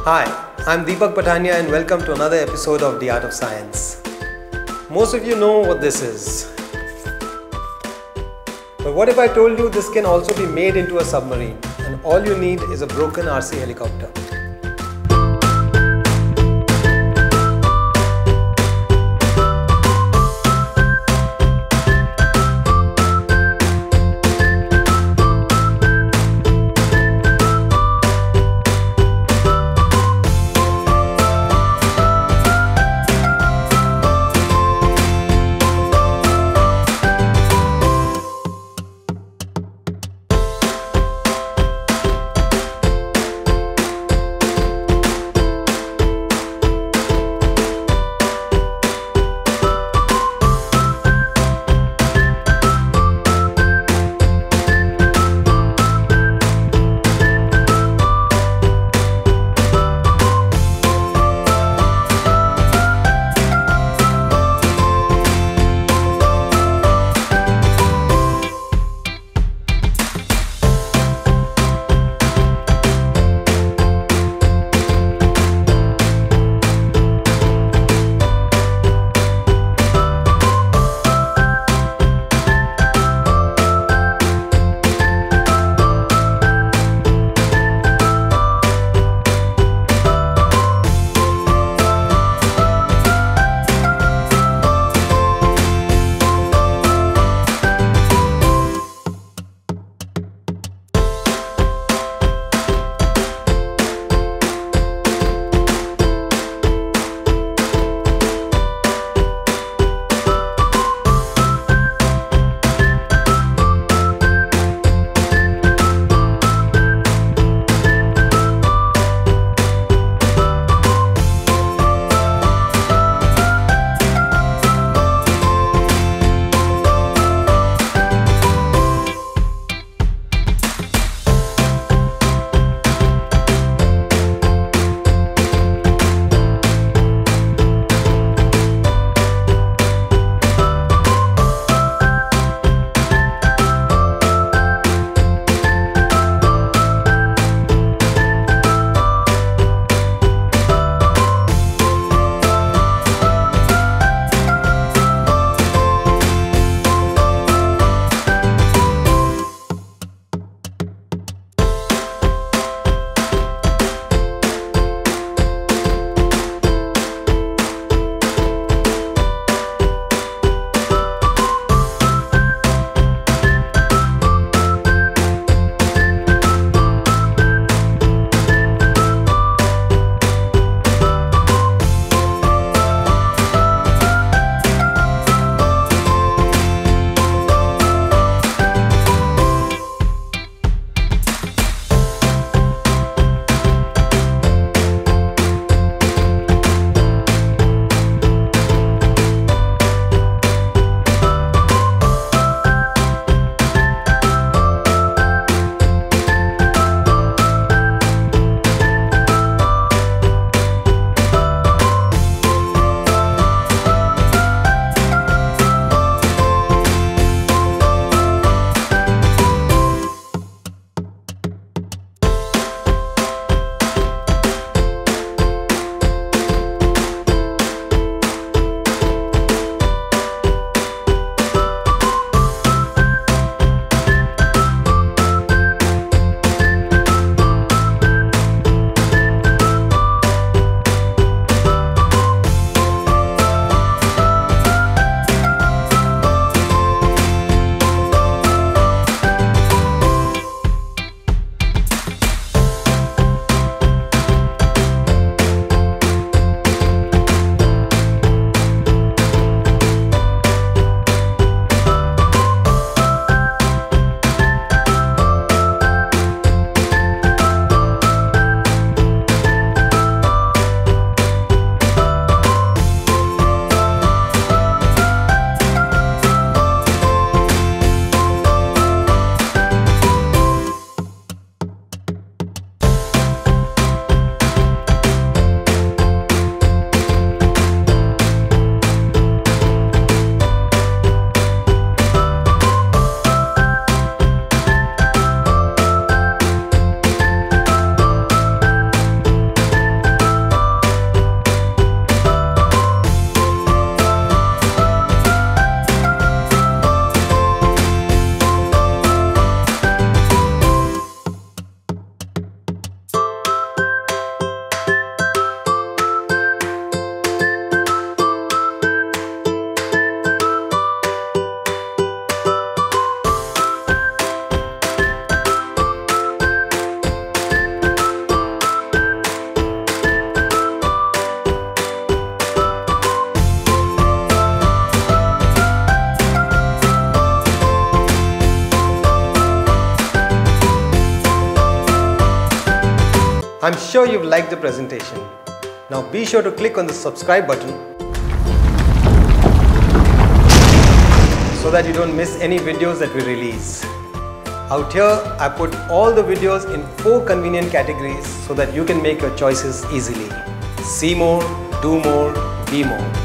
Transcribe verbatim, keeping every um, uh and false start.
Hi, I'm Deepak Patania and welcome to another episode of The Art of Science. Most of you know what this is. But what if I told you this can also be made into a submarine and all you need is a broken R C helicopter? I'm sure you've liked the presentation. Now be sure to click on the subscribe button so that you don't miss any videos that we release. Out here, I put all the videos in four convenient categories so that you can make your choices easily. See more, do more, be more.